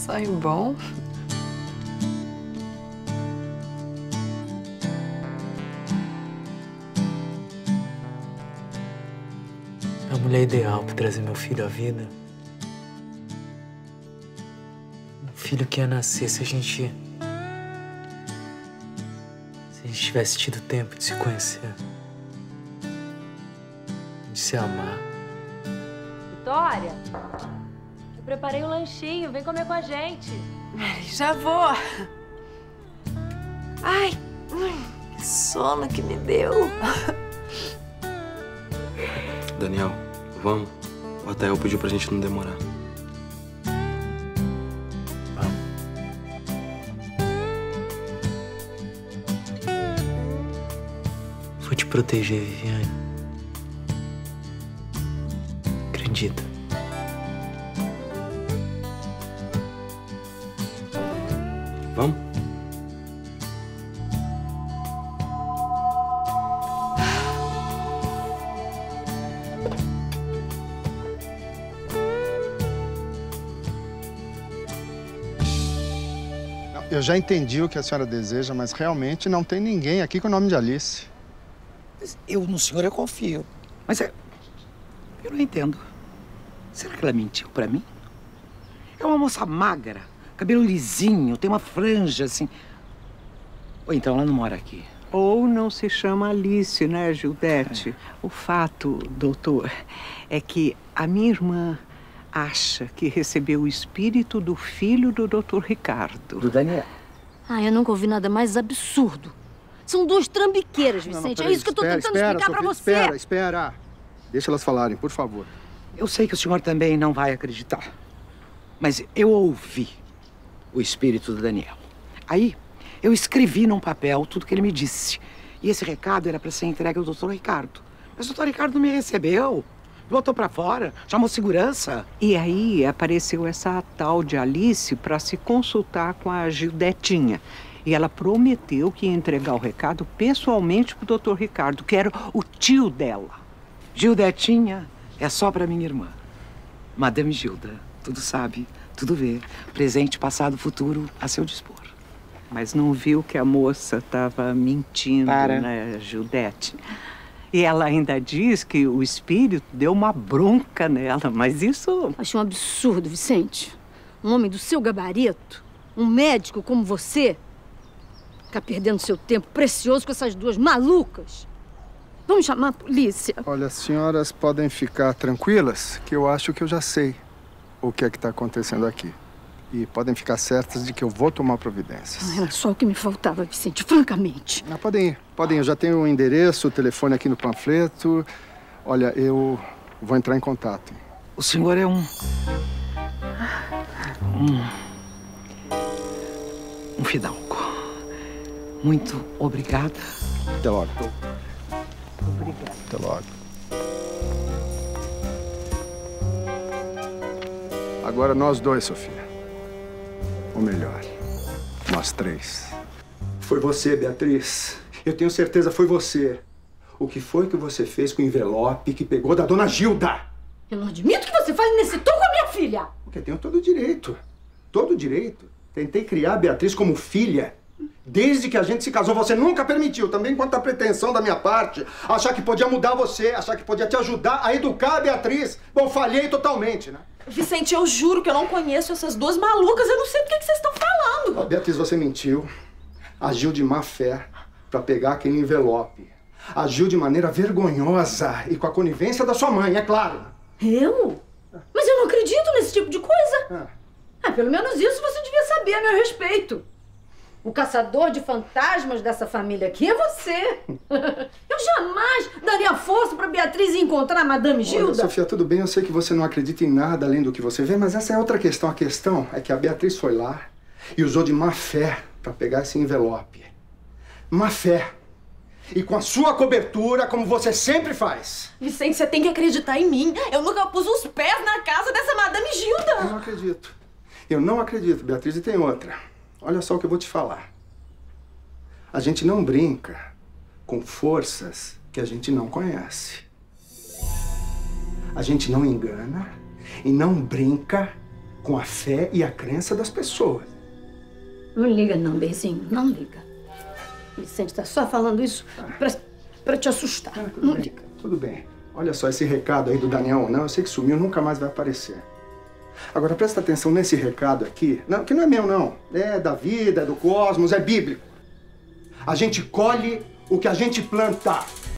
Sonho bom. A mulher ideal para trazer meu filho à vida. Um filho que ia nascer se a gente tivesse tido tempo de se conhecer. De se amar. Vitória, eu preparei um lanchinho. Vem comer com a gente. Já vou. Ai, que sono que me deu. Daniel, vamos. O Atael pediu pra gente não demorar. Vamos. Vou te proteger, Viviane. Acredita. Vamos? Eu já entendi o que a senhora deseja, mas realmente não tem ninguém aqui com o nome de Alice. Eu no senhor eu confio. Mas eu não entendo. Será que ela mentiu pra mim? É uma moça magra, cabelo lisinho, tem uma franja assim. Ou então ela não mora aqui. Ou não se chama Alice, né, Gildete? O fato, doutor, é que a minha irmã acha que recebeu o espírito do filho do doutor Ricardo. Do Daniel. Eu nunca ouvi nada mais absurdo. São duas trambiqueiras, Vicente. É isso que eu tô tentando explicar pra você. Espera. Deixa elas falarem, por favor. Eu sei que o senhor também não vai acreditar. Mas eu ouvi o espírito do Daniel. Aí, eu escrevi num papel tudo que ele me disse. E esse recado era para ser entregue ao doutor Ricardo. Mas o doutor Ricardo não me recebeu. Botou para fora, chamou segurança. E aí apareceu essa tal de Alice para se consultar com a Gildetinha. E ela prometeu que ia entregar o recado pessoalmente pro doutor Ricardo, que era o tio dela. Gildetinha é só para minha irmã. Madame Gilda, tudo sabe, tudo vê. Presente, passado, futuro, a seu dispor. Mas não viu que a moça estava mentindo, né, Gildete? E ela ainda diz que o espírito deu uma bronca nela, mas isso... Acho um absurdo, Vicente. Um homem do seu gabarito, um médico como você, ficar perdendo seu tempo precioso com essas duas malucas. Vamos chamar a polícia. Olha, as senhoras podem ficar tranquilas, que eu acho que eu já sei o que é que está acontecendo aqui. E podem ficar certas de que eu vou tomar providências. Era só o que me faltava, Vicente, francamente. Podem ir. Eu já tenho o endereço, o telefone aqui no panfleto. Olha, eu vou entrar em contato. O senhor é um fidalgo. Muito obrigada. Até logo. Obrigada. Até logo. Agora nós dois, Sofia. Ou melhor, nós três. Foi você, Beatriz. Eu tenho certeza, foi você. O que foi que você fez com o envelope que pegou da dona Gilda? Eu não admito que você fale nesse tom com a minha filha. Porque eu tenho todo o direito. Todo o direito. Tentei criar a Beatriz como filha. Desde que a gente se casou, você nunca permitiu, também quanto à pretensão da minha parte, achar que podia mudar você, achar que podia te ajudar a educar a Beatriz. Bom, falhei totalmente, né? Vicente, eu juro que eu não conheço essas duas malucas. Eu não sei do que vocês estão falando. Beatriz, você mentiu. Agiu de má fé pra pegar aquele envelope. Agiu de maneira vergonhosa e com a conivência da sua mãe, é claro. Eu? Mas eu não acredito nesse tipo de coisa. Pelo menos isso você devia saber a meu respeito. O caçador de fantasmas dessa família aqui é você. Eu jamais daria força pra Beatriz encontrar a Madame Gilda. Olha, Sofia, tudo bem, eu sei que você não acredita em nada além do que você vê, mas essa é outra questão. A questão é que a Beatriz foi lá e usou de má fé pra pegar esse envelope. Má fé. E com a sua cobertura, como você sempre faz. Vicente, você tem que acreditar em mim. Eu nunca pus os pés na casa dessa Madame Gilda. Eu não acredito. Eu não acredito, Beatriz, e tem outra. Olha só o que eu vou te falar. A gente não brinca com forças que a gente não conhece. A gente não engana e não brinca com a fé e a crença das pessoas. Não liga não, Benzinho, não liga. Vicente tá só falando isso pra te assustar. Não liga. Tudo bem. Olha só, esse recado aí do Daniel, não, eu sei que sumiu, nunca mais vai aparecer. Agora, presta atenção nesse recado aqui, não, que não é meu, não. É da vida, é do cosmos, é bíblico. A gente colhe o que a gente planta.